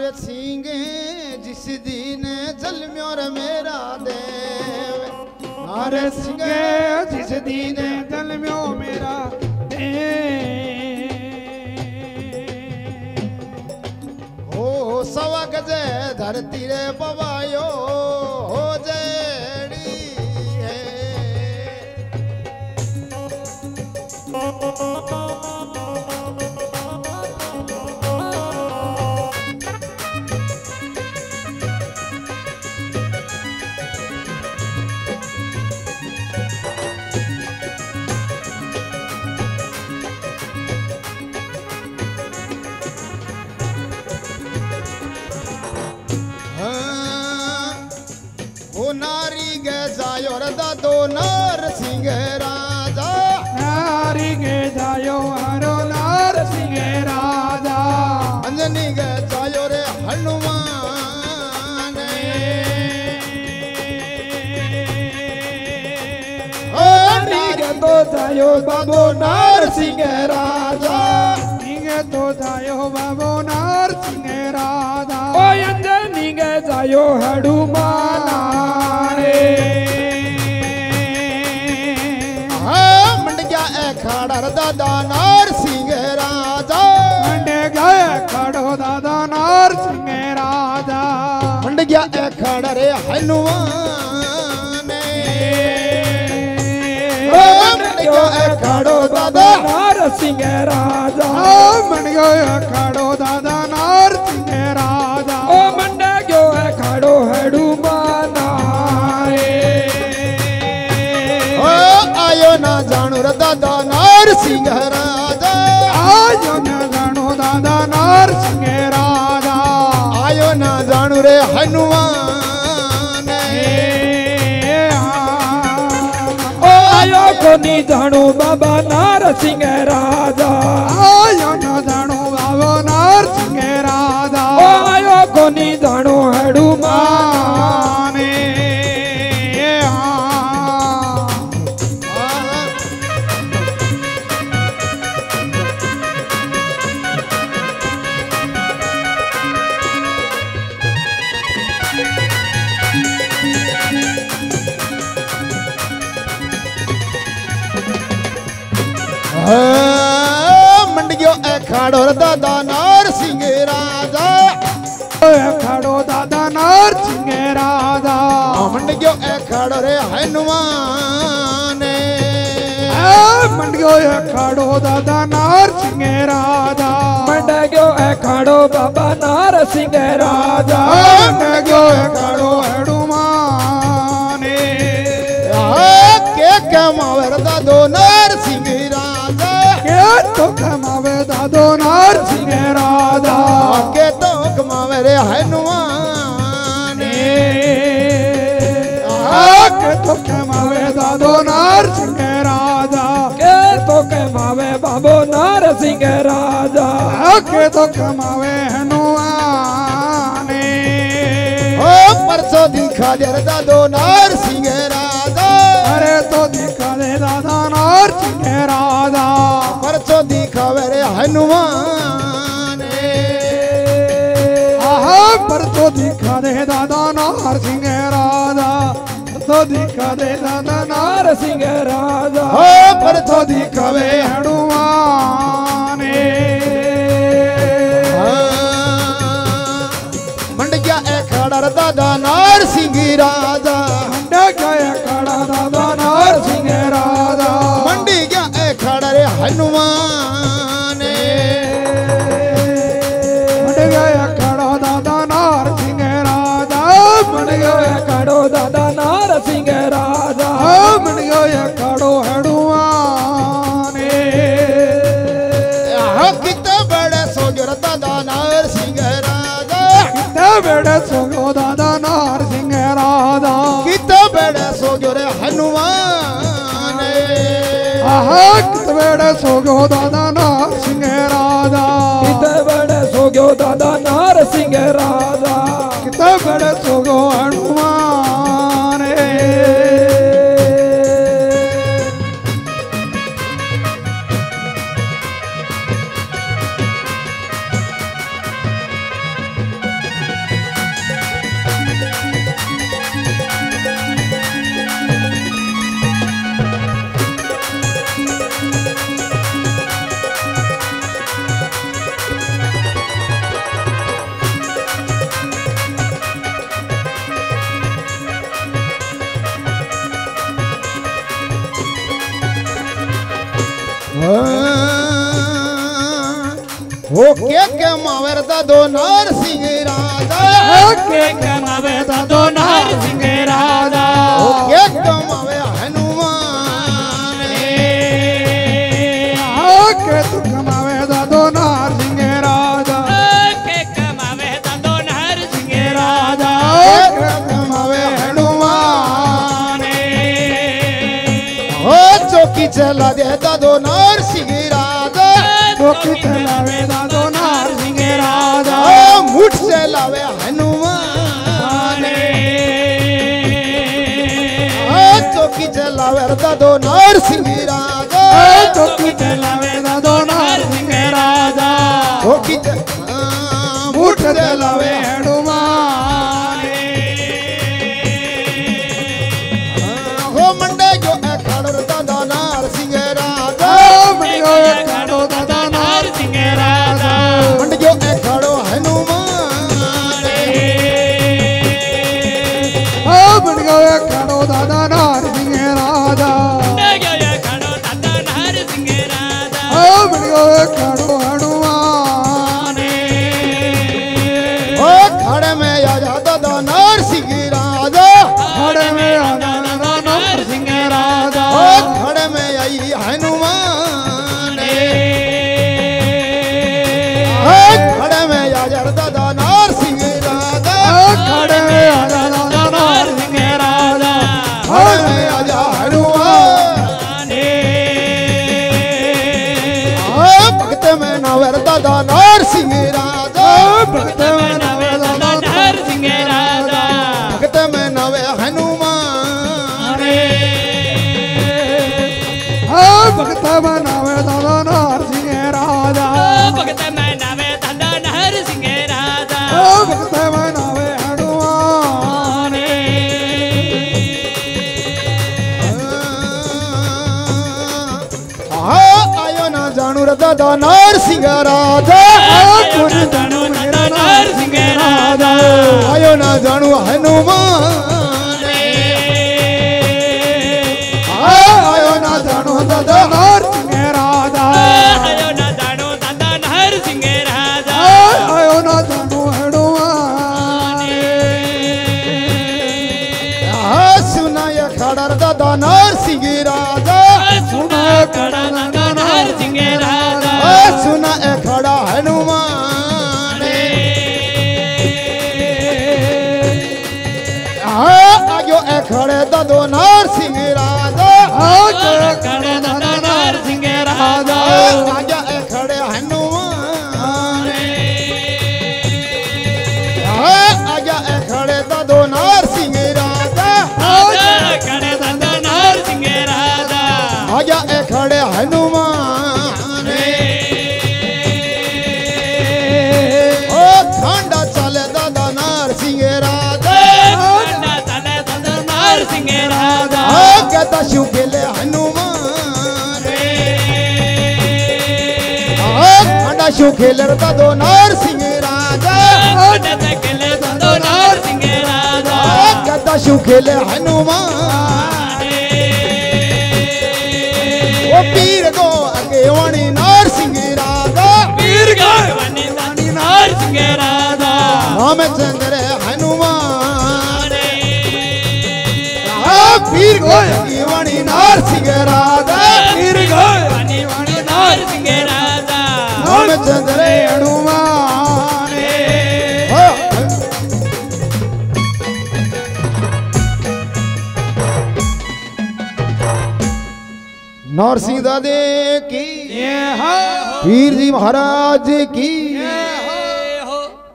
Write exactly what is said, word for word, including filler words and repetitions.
नार सिंह जिस दिन जन्म्यो रे मेरा देव नार सिंह जिस दिन जन्म्यो मेरा हो सवा गजे धरती रे पवायो हो जेड़ी है नारी गे जायो रे दादो नार सिंह राजा नारी गे जायो हरो नार सिंह राजा अंजनी गे जायो रे हनुमान ओ नारी तो जायो बाबो नार सिंह राजा निगे तो जायो बाबो नार सिंह राजा ओ अंजनी गे जायो हनुमान खड़र दादा नार सिंह राजा मंड गया खड़ो दादा नार सिंह राजा मंड गया खड़र हनुमान मंड गया खड़ो दादा नार सिंह राजा मंड गया खड़ो दादा नार सिंह राजा ओ मंड गया खड़ो हनुमान आयो ना जानू रे दादा नार सिंह राजा आयो ना जानू दादा नार सिंह राजा आयो ना जानू रे हनुमान ओ आयो को नी जानू बाबा नार सिंह राजा आयो ना जानू बाबा नार सिंह राजा ओ आयो को नी जानू हनुमान मंडियो अखाड़ो दादा नार सिंह राजा अखाड़ो दादा नार सिंह राजा मंडियो अखाड़ो रे हनुमान मंडियो अखाड़ो दादा नार सिंह राजा मंडियो अखाड़ो बाबा नार सिंह राजा मंडियो अखाड़ो हनुमान के कमावर दादो नार सिंह राजा के तो कमावे दादो नार सिंह राजा के तो कमावे रे हनुमान के तो कमावे दादो नार सिंह राजा के तो कमावे बाबो नार सिंह राजा के तो कमावे हनुमान ओ परसों दिखा दे दादो नार सिंह राजा अरे तो दिखा दे दादा नार सिंह राजा परसों दिखावे रे हनुमान आहा पर तो दिखा दे दादा नार सिंह राजा तो दिखा दे दादा नार सिंह राजा हो पर तो दिखावे हनुमान मंड गया खड़ा दादा नार सिंह राजा मंड गया खड़ा दादा नार सिंह राजा मंडी गया खड़ा रे हनुमान मंड गया खड़ा दादा नार सिंह राजा मंड गया खड़ो दादा नार सिंह राजा मंड गया खड़ो हनुमान कितना बड़ा सोजर दादा नार सिंह राजा कितना बड़ा सोगो दादा नार सिंह राजा कितना बड़ा सोजर हनुमान आहा कितना बड़ा सोगो दादा नार सिंह राजा कितना बड़ा सोगो दादा नार सिंह राजा कितना बड़ा सोगो हनुमान हो के कमावे दादो नरसिंह राजा के कमावे दादो नरसिंह राजा हो के कमावे हनुमान के तू कमावे दादो नरसिंह राजा के कमावे दादो नरसिंह राजा के कमावे हनुमान हो चौकी चला दे दादो नरसिंह राजा चौकी चलावे दादो नरसिंह राजा मुठ चलावे हनुमान चौकी चलावे दादो नरसिंह राजा चौकी चलावे दादो नरसिंह राजा चौकी मुठ चलावे हनुमान हो मंडे जो खड़ो दादा नरसिंह राजा मंडियो खड़ो दादा नरसिंह राजा मंड जो खड़ो हनुमान ओ मंडियो खड़ो दादा नरसिंह राजा खड़ो दादा नरसिंह राजा ओ मंडियो खड़ो हनुमान ओ खड़े में आजा दादा नरसिंह राजा खड़े में आजा दादा नरसिंह राजा ओ खड़े में आई हनुमान ओ खड़े में आजा दादा नरसिंह राजा खड़े में आजा दादा नरसिंह राजा खड़े में आजा हनुमान ओ भक्त में नवर दादा नरसिंह राजा भक्त में नवे दादा नरसिंह राजा भक्त में नवे हनुमान ओ भक्त में नवे दादा नरसिंह राजा भगत में नवे दादा नरसिंह राजा ओ भक्त में नवे हनुमान आयो ना जानू रे दादा नरसिंह राजा गुरु जानू मेरा नरसिंह राजा आयो ना जानू हनुमान आयो ना जानू दादा नरसिंह राजा आयो ना जानो दादा नरसिंह राजा आयो ना जानू हनुमान सुना ये खड़र दादा नरसिंह राजा सुना खड़ा दादा नरसिंह राजा सुना ए खड़ा हनुमान आयो ए खड़े दादो नरसिंह राजा खड़ा दादा नरसिंह राजा आजा ए खड़े हनुमान आजा ए खड़े दादो नरसिंह राजा खड़े दादा नरसिंह राजा आजा ए खड़े हनुमान ओ ठंडा चले दादा नरसिंह राजा चले दादा नरसिंह राजा ओ कहता शिव खेले हनुमान ओ ठंडा शिव खेले दादो नरसिंह राजा चले दादा नरसिंह राजा ओ कहता शिव खेले हनुमान ओ पीर गो अगे वाणी नरसिंह राजा वीर गावनी दादी नरसिंह राजा रामचंद्र हनुमान पीर गो अगे वाणी नरसिंह राजा वीर गए वाणी वाणी नरसिंह राजा रामचंद्र हनुमान हो। नरसिंह दादे की ये हाँ पीर जी महाराज की